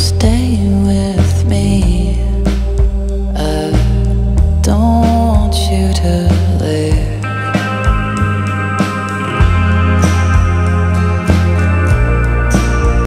stay with me. I don't want you to leave.